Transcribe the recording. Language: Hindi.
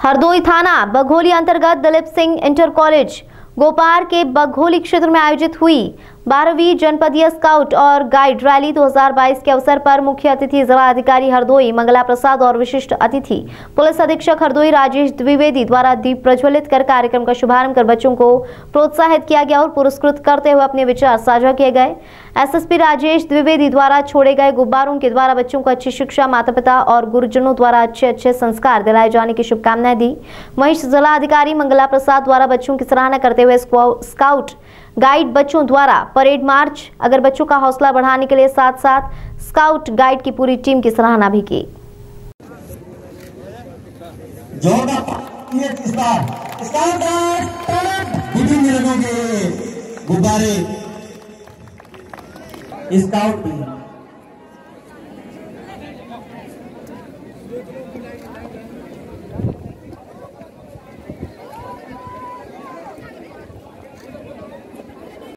हरदोई थाना बघोली अंतर्गत दलीप सिंह इंटर कॉलेज गोपार के बघोली क्षेत्र में आयोजित हुई 12वीं जनपदीय स्काउट और गाइड रैली 2022 के अवसर पर मुख्य अतिथि जिला अधिकारी हरदोई मंगला प्रसाद और विशिष्ट अतिथि पुलिस अधीक्षक हरदोई राजेश द्विवेदी द्वारा दीप प्रज्वलित कर कार्यक्रम का शुभारंभ कर बच्चों को प्रोत्साहित किया गया और पुरस्कृत करते हुए अपने विचार साझा किए गए। एसएसपी राजेश द्विवेदी द्वारा छोड़े गए गुब्बारों के द्वारा बच्चों को अच्छी शिक्षा, माता पिता और गुरुजनों द्वारा अच्छे संस्कार दिलाए जाने की शुभकामनाएं दी। वहीं जिला अधिकारी मंगला प्रसाद द्वारा बच्चों की सराहना करते हुए स्काउट गाइड बच्चों द्वारा परेड मार्च अगर बच्चों का हौसला बढ़ाने के लिए साथ साथ स्काउट गाइड की पूरी टीम की सराहना भी की। गुब्बारे स्काउट